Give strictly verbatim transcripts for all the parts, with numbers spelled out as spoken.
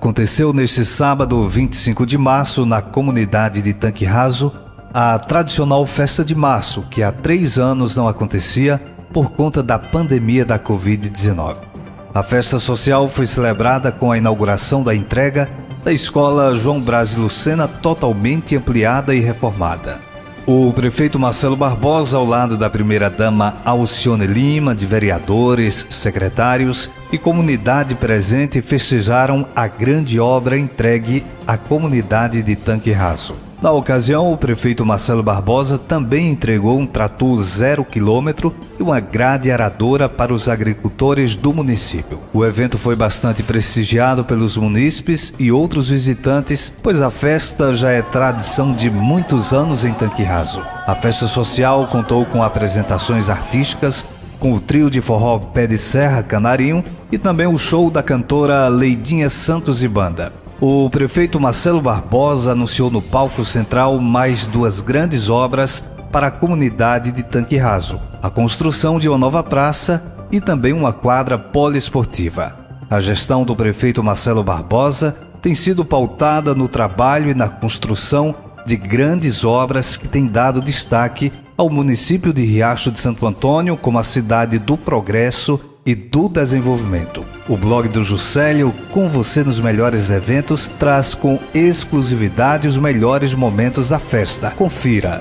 Aconteceu neste sábado, vinte e cinco de março, na comunidade de Tanque Raso, a tradicional Festa de Março, que há três anos não acontecia por conta da pandemia da covid dezenove. A festa social foi celebrada com a inauguração da entrega da Escola João Braz Lucena, totalmente ampliada e reformada. O prefeito Marcelo Barbosa, ao lado da primeira-dama Alcione Lima, de vereadores, secretários e comunidade presente, festejaram a grande obra entregue à comunidade de Tanque Raso. Na ocasião, o prefeito Marcelo Barbosa também entregou um trator zero quilômetro e uma grade aradora para os agricultores do município. O evento foi bastante prestigiado pelos munícipes e outros visitantes, pois a festa já é tradição de muitos anos em Tanque Raso. A festa social contou com apresentações artísticas, com o trio de forró Pé de Serra Canarinho e também o show da cantora Leidinha Santos e Banda. O prefeito Marcelo Barbosa anunciou no palco central mais duas grandes obras para a comunidade de Tanque Raso: a construção de uma nova praça e também uma quadra poliesportiva. A gestão do prefeito Marcelo Barbosa tem sido pautada no trabalho e na construção de grandes obras que têm dado destaque ao município de Riacho de Santo Antônio como a cidade do progresso e do desenvolvimento. O blog do Juscelio, com você nos melhores eventos, traz com exclusividade os melhores momentos da festa. Confira.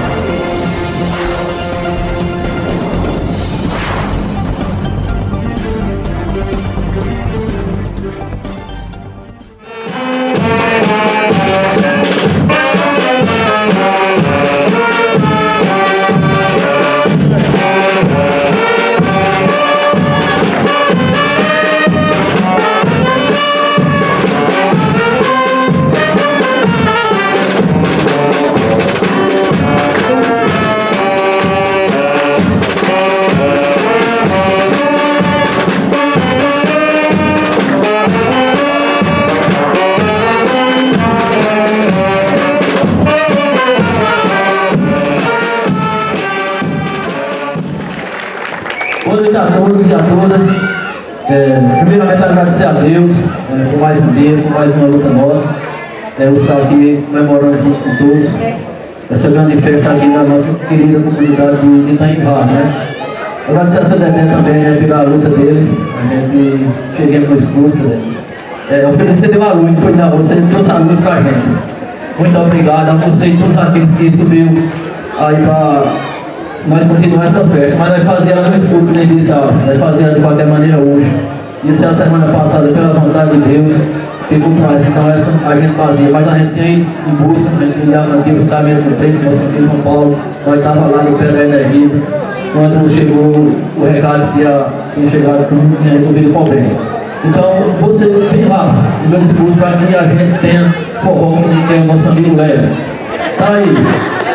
Boa noite a todos e a todas. É, primeiramente agradecer a Deus é, por mais um dia, por mais uma luta nossa. É, eu estar aqui comemorando junto com todos essa grande festa aqui na nossa querida comunidade de Tanque Raso, né? Agradecer a C D T também, né, pela luta dele. A gente cheguei no escuro dele. É, oferecer de uma luz, foi da você trouxe a luz pra gente. Muito obrigado a você e todos aqueles que subiu aí para nós continuar essa festa, mas nós fazíamos ela no escuro, como ele disse, nós fazíamos ela de qualquer maneira hoje. Isso é a semana passada, pela vontade de Deus, ficou para essa, então essa a gente fazia, mas a gente tem em busca, a gente ligava aqui para o caminho do treino, nosso amigo São Paulo, nós estávamos lá no pé da Energisa, quando chegou o recado que ia, ia chegar, que não tinha resolvido o problema. Então, você bem rápido, o meu discurso para que a gente tenha forró, que tem o nosso amigo Léo. Tá aí.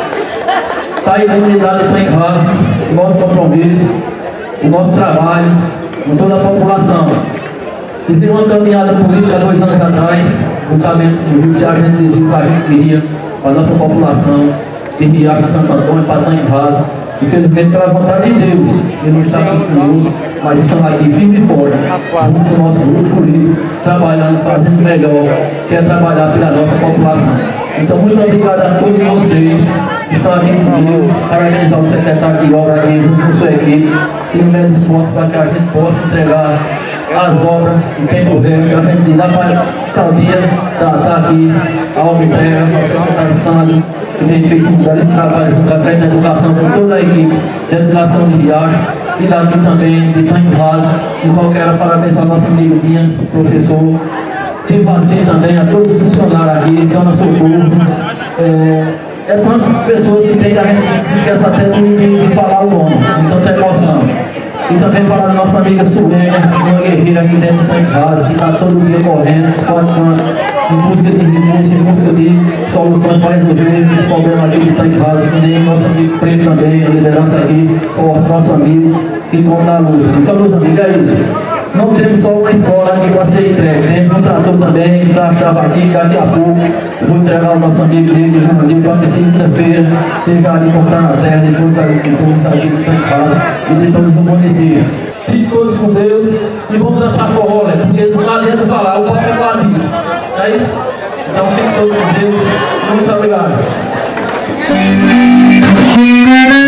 Está aí a comunidade de Tanque Raso, o nosso compromisso, o nosso trabalho com toda a população. Fizemos uma caminhada política há dois anos atrás, juntamente com o Judiciário, a gente dizia o que a gente queria para a nossa população, de Riacho de Santo Antônio para Tanque Raso. Infelizmente, pela vontade de Deus, ele não está aqui conosco, mas estamos aqui firme e forte, junto com o nosso grupo político, trabalhando, fazendo melhor, que é trabalhar pela nossa população. Então, muito obrigado a todos vocês que estão aqui comigo, parabenizar o secretário de obra aqui junto com sua equipe, que no meio do esforço para que a gente possa entregar as obras em tempo recorde, a gente dá para tal dia, está tá aqui a obra entrega, o secretário Sandro, que tem feito um grande trabalho junto à frente da educação, com toda a equipe da educação de Riacho e daqui também de Tanque Raso. Então eu quero parabenizar nosso amigo Binha, professor, e você também, a todos os funcionários aqui, Dona Socorro. É, é tantas pessoas que tem que a gente se esquece até de, de, de falar o nome, então tem emoção. E também falar da nossa amiga Suênia, uma guerreira aqui dentro do Tanque Raso, que está todo dia correndo, exportando, em busca de música, em busca de soluções para resolver os problemas aqui do Tanque Raso, que nem nosso amigo Prêmio também, a liderança aqui, forte, nosso amigo, que estão na luta. Então, meus amigos, é isso. Não temos só uma escola aqui para ser entregue, temos um trator também que está a chave aqui, daqui a pouco eu vou entregar o nosso amigo dele, João Amigo, para que segunda-feira esteja ali cortando a terra de todos os agricultores aqui do Tanque Raso e de todos os municípios. Fiquem todos com Deus e vamos dançar forró, né? Porque não adianta falar, o papo é clarinho. vocês. Então fiquem todos com Deus. Muito obrigado.